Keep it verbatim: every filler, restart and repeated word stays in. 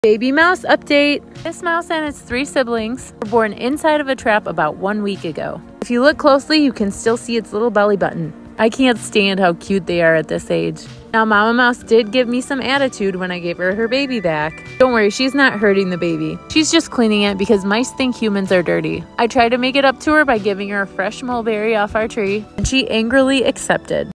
Baby mouse update. This mouse and its three siblings were born inside of a trap about one week ago. If you look closely, you can still see its little belly button. I can't stand how cute they are at this age. Now, Mama Mouse did give me some attitude when I gave her her baby back. Don't worry, she's not hurting the baby. She's just cleaning it because mice think humans are dirty. I tried to make it up to her by giving her a fresh mulberry off our tree, and she angrily accepted.